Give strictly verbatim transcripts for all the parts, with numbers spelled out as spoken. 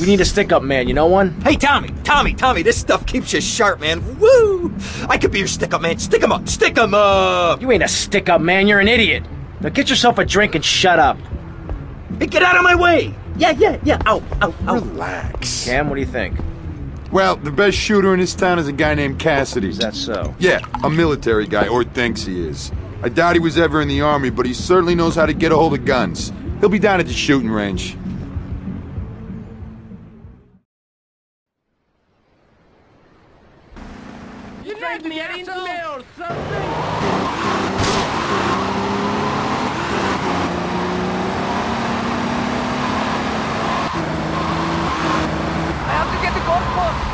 We need a stick-up man, you know one? Hey, Tommy, Tommy, Tommy, this stuff keeps you sharp, man. Woo! I could be your stick-up man. Stick 'em up, stick 'em up! You ain't a stick-up man, you're an idiot. Now get yourself a drink and shut up. Hey, get out of my way! Yeah, yeah, yeah, ow, ow, ow. Relax. Cam, what do you think? Well, the best shooter in this town is a guy named Cassidy. Is that so? Yeah, a military guy, or thinks he is. I doubt he was ever in the army, but he certainly knows how to get a hold of guns. He'll be down at the shooting range. You named me asshole! Or something? I have to get the golf club!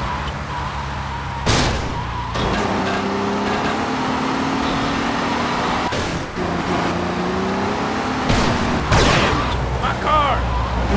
My car!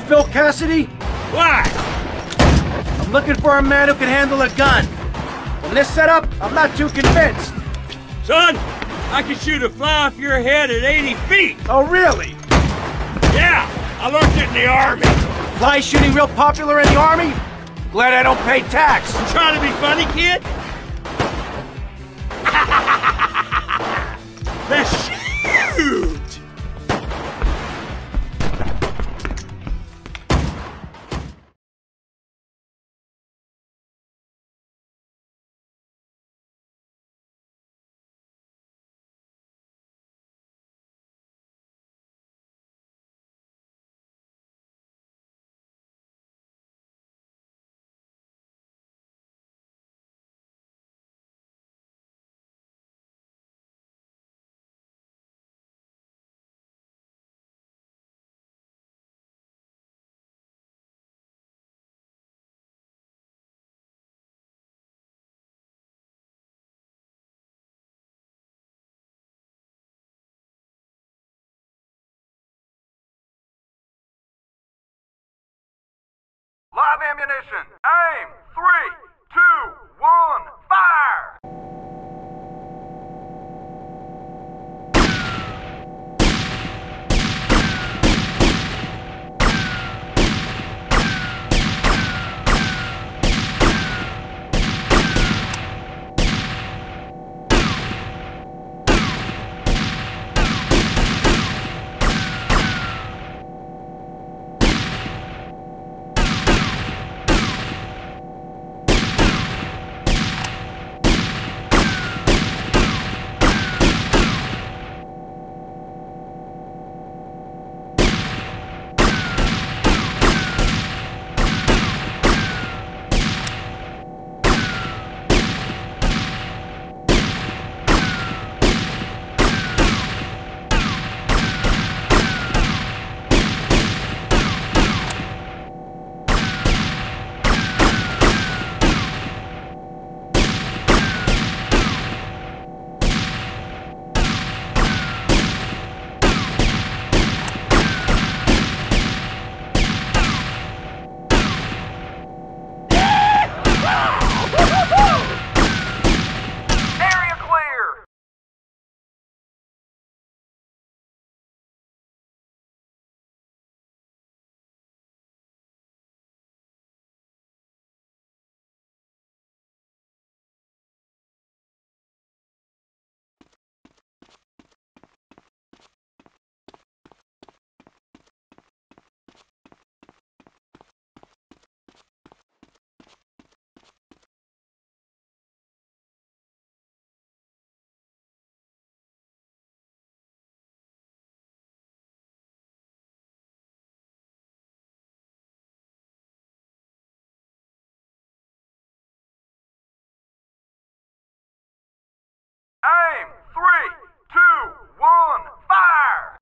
Phil Cassidy? Why? I'm looking for a man who can handle a gun. From this setup, I'm not too convinced. Son, I can shoot a fly off your head at eighty feet. Oh, really? Yeah, I learned it in the Army. Fly shooting real popular in the Army? Glad I don't pay tax. You trying to be funny, kid? Let's shoot! Live ammunition. Aim. Three, two, one, fire! Aim! Three, two, one, fire!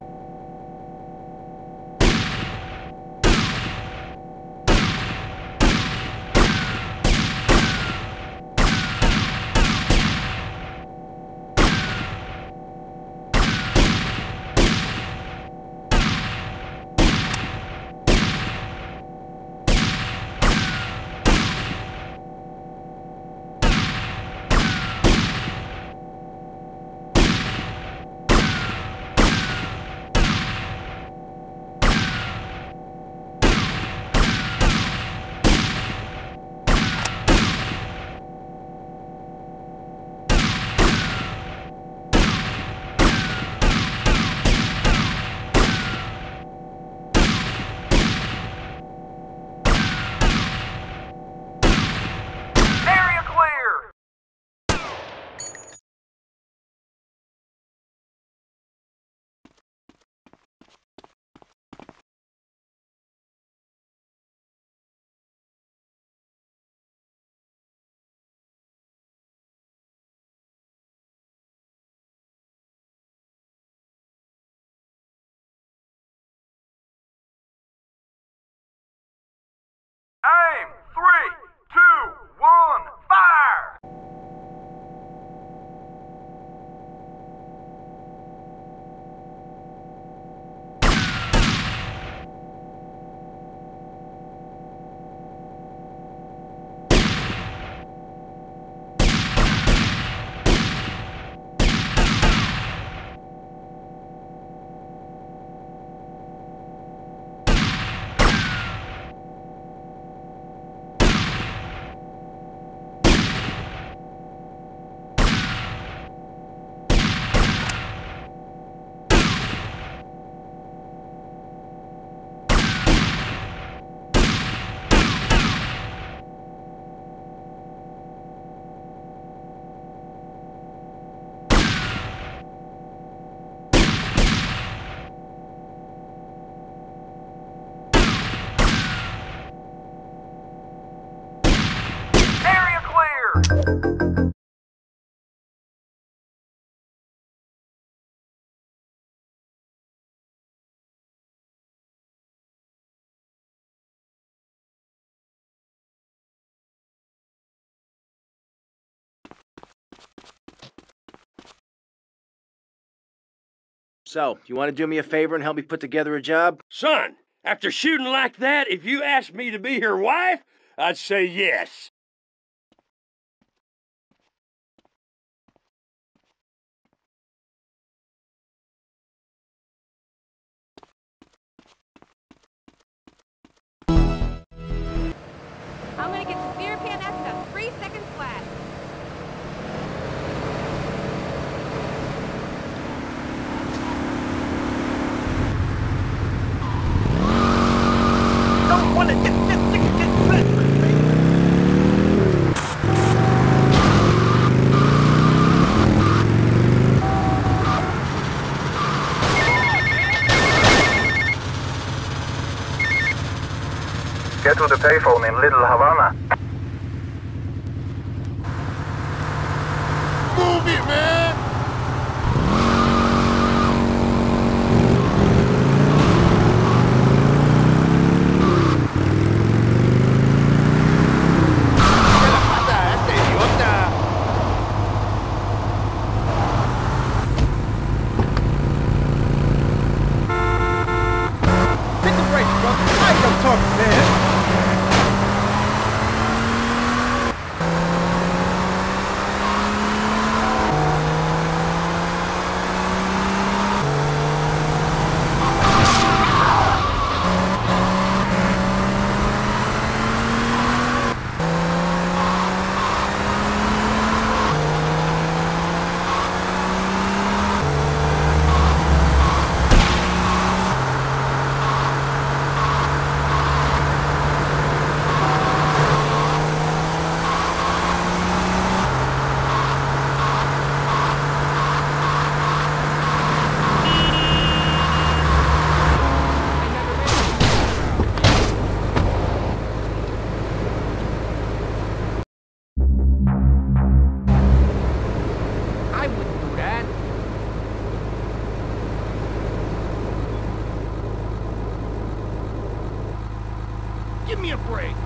Aim! Three, two, one, fire! So, you want to do me a favor and help me put together a job? Son, after shooting like that, if you asked me to be your wife, I'd say yes. I'm gonna get the beer pan after the three seconds flat. Don't want to get, get, get, get, get. Get to the payphone in Little Havana. Move it, man! Hit the brakes, bro. I ain't no talking, man. I wouldn't do that. Give me a break.